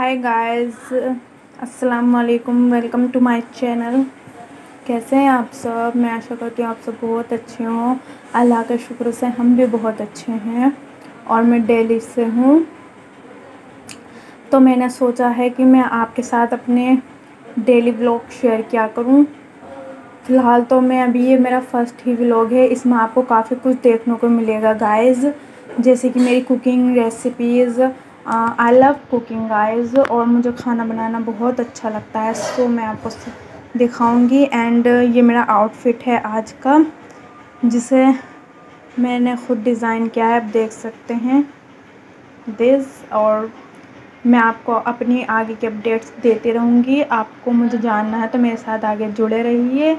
हाय guys, अस्सलाम वालेकुम। Welcome to my channel. कैसे हैं आप सब? मैं आशा करती हूँ आप सब बहुत अच्छे हों। अल्लाह के शुक्र से हम भी बहुत अच्छे हैं और मैं दिल्ली से हूँ। तो मैंने सोचा है कि मैं आपके साथ अपने डेली व्लॉग शेयर किया करूँ। फ़िलहाल तो मैं अभी ये मेरा फर्स्ट ही व्लॉग है। इसमें आपको काफ़ी कुछ देखने को मिलेगा गाइस, जैसे कि मेरी cooking recipes. I love cooking guys और मुझे खाना बनाना बहुत अच्छा लगता है। सो मैं आपको दिखाऊंगी। एंड ये मेरा आउटफिट है आज का, जिसे मैंने ख़ुद डिज़ाइन किया है, आप देख सकते हैं दिस। और मैं आपको अपनी आगे के अपडेट्स देती रहूँगी। आपको मुझे जानना है तो मेरे साथ आगे जुड़े रहिए।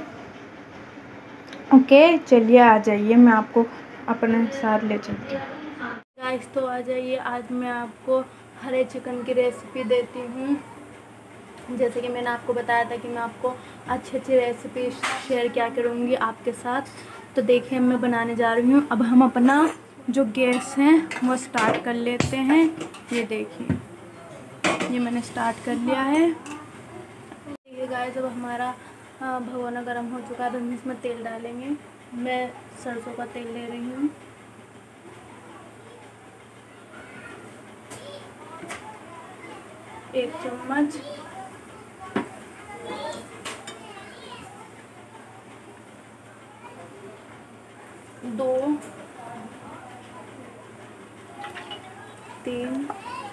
ओके, चलिए आ जाइए, मैं आपको अपने साथ ले चलती हूँ। गाइस तो आ जाइए, आज मैं आपको हरे चिकन की रेसिपी देती हूँ। जैसे कि मैंने आपको बताया था कि मैं आपको अच्छी अच्छी रेसिपी शेयर किया करूँगी आपके साथ। तो देखिए मैं बनाने जा रही हूँ। अब हम अपना जो गैस है वो स्टार्ट कर लेते हैं। ये देखिए, ये मैंने स्टार्ट कर लिया है। देखिए गाइस, अब हमारा भगोना गर्म हो चुका है। अब हम इसमें तेल डालेंगे। मैं सरसों का तेल ले रही हूँ। एक चम्मच, दो, तीन,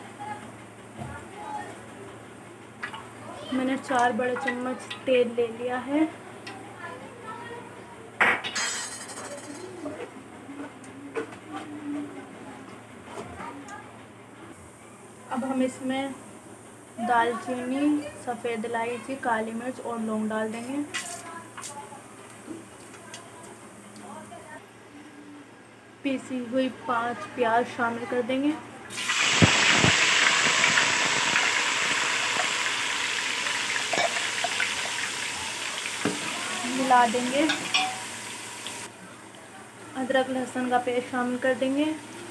मैंने 4 बड़े चम्मच तेल ले लिया है। अब हम इसमें दालचीनी, सफ़ेद इलायची, काली मिर्च और लौंग डाल देंगे। पीसी हुई 5 प्याज शामिल कर देंगे। मिला देंगे। अदरक लहसुन का पेस्ट शामिल कर देंगे।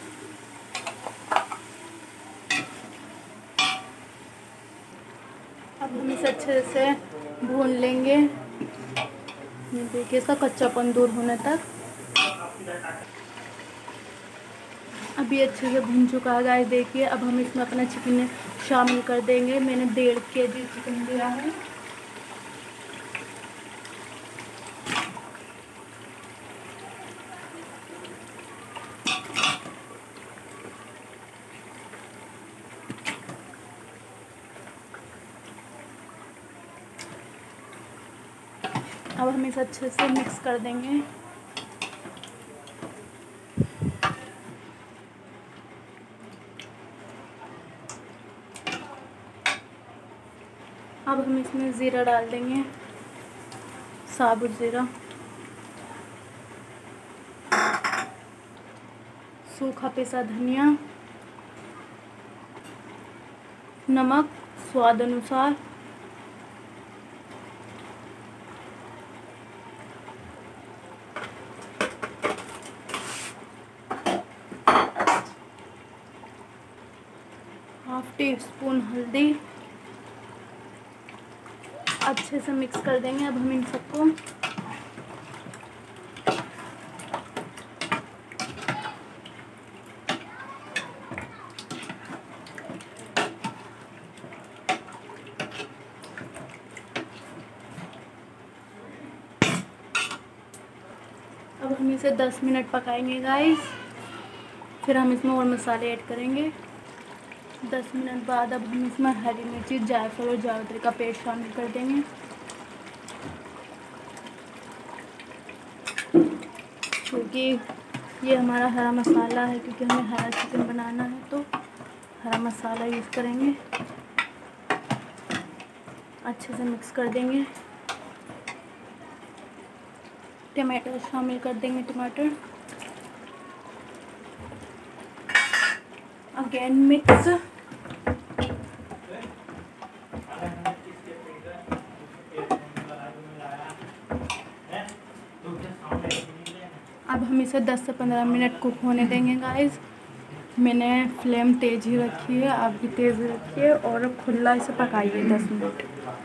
अब हम इसे अच्छे से भून लेंगे। ये देखिए, इसका कच्चापन दूर होने तक। अभी अच्छे से भून चुका है गाइस। देखिए, अब हम इसमें अपना चिकन शामिल कर देंगे। मैंने 1.5 kg चिकन लिया है। अब हम इसे अच्छे से मिक्स कर देंगे। अब हम इसमें ज़ीरा डाल देंगे, साबुत ज़ीरा, सूखा पिसा धनिया, नमक स्वाद अनुसार, ½ टीस्पून हल्दी। अच्छे से मिक्स कर देंगे। अब हम इन सबको अब हम इसे 10 मिनट पकाएंगे गाइस। फिर हम इसमें और मसाले ऐड करेंगे। 10 मिनट बाद अब हम इसमें हरी मिर्ची, जायफल और जावित्री का पेस्ट शामिल कर देंगे। क्योंकि ये हमारा हरा मसाला है, क्योंकि हमें हरा चिकन बनाना है तो हरा मसाला यूज़ करेंगे। अच्छे से मिक्स कर देंगे। टमाटर शामिल कर देंगे। टमाटर अगेन मिक्स। अब हम इसे 10 से 15 मिनट कुक होने देंगे गाइस। मैंने फ्लेम तेज़ ही रखी है, आप भी तेज़ रखिए और खुला इसे पकाइए 10 मिनट।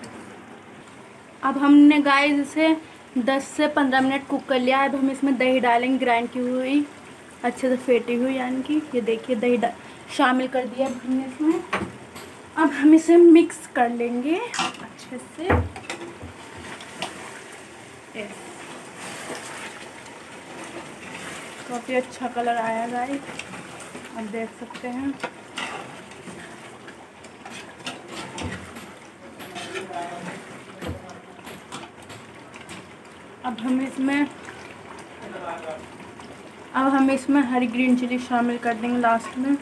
अब हमने गाइस इसे 10 से 15 मिनट कुक कर लिया। अब हम इसमें दही डालेंगे, ग्राइंड की हुई, अच्छे से फेंटी हुई, यानी कि ये देखिए दही शामिल कर दिया हमने इसमें। अब हम इसे मिक्स कर लेंगे अच्छे से। काफ़ी अच्छा कलर आया गाइस, आप देख सकते हैं। अब हम इसमें हरी ग्रीन चिली शामिल कर देंगे लास्ट में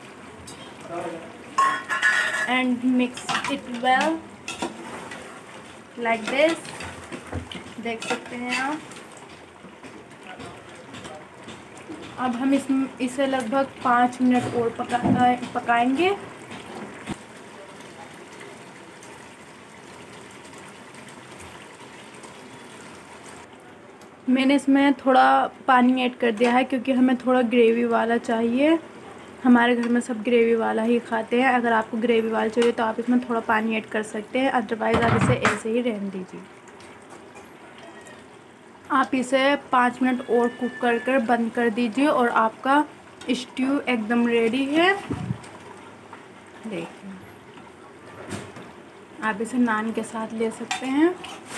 and mix it well like this, देख सकते हैं आप। अब हम इसे लगभग 5 मिनट और पकाएंगे। मैंने इसमें थोड़ा पानी ऐड कर दिया है क्योंकि हमें थोड़ा ग्रेवी वाला चाहिए। हमारे घर में सब ग्रेवी वाला ही खाते हैं। अगर आपको ग्रेवी वाला चाहिए तो आप इसमें थोड़ा पानी ऐड कर सकते हैं, अदरवाइज़ आप इसे ऐसे ही रहने दीजिए। आप इसे 5 मिनट और कुक कर बंद कर दीजिए और आपका स्ट्यू एकदम रेडी है। देखिए, आप इसे नान के साथ ले सकते हैं।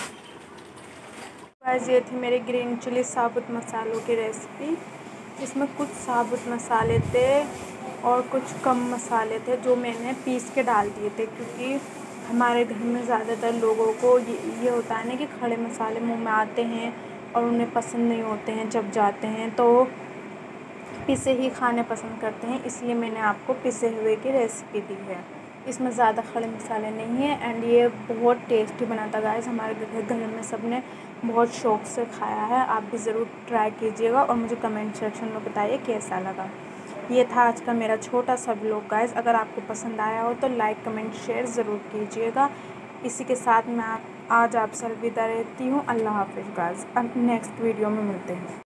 गाइस, ये थी मेरी ग्रीन चिली साबुत मसालों की रेसिपी। इसमें कुछ साबुत मसाले थे और कुछ कम मसाले थे जो मैंने पीस के डाल दिए थे, क्योंकि हमारे घर में ज़्यादातर लोगों को ये होता है ना कि खड़े मसाले मुंह में आते हैं और उन्हें पसंद नहीं होते हैं, जब जाते हैं तो पिसे ही खाने पसंद करते हैं। इसलिए मैंने आपको पिसे हुए की रेसिपी दी है। इसमें ज़्यादा खड़े मसाले नहीं है एंड ये बहुत टेस्टी बना था गाइस। हमारे घर में सब ने बहुत शौक़ से खाया है। आप भी ज़रूर ट्राई कीजिएगा और मुझे कमेंट सेक्शन में बताइए कैसा लगा। ये था आज का मेरा छोटा सा व्लॉग गाइस। अगर आपको पसंद आया हो तो लाइक कमेंट शेयर ज़रूर कीजिएगा। इसी के साथ मैं आज आपसे अलविदा रहती हूँ। अल्लाह हाफ़िज़ गाइस। अब नेक्स्ट वीडियो में मिलते हैं।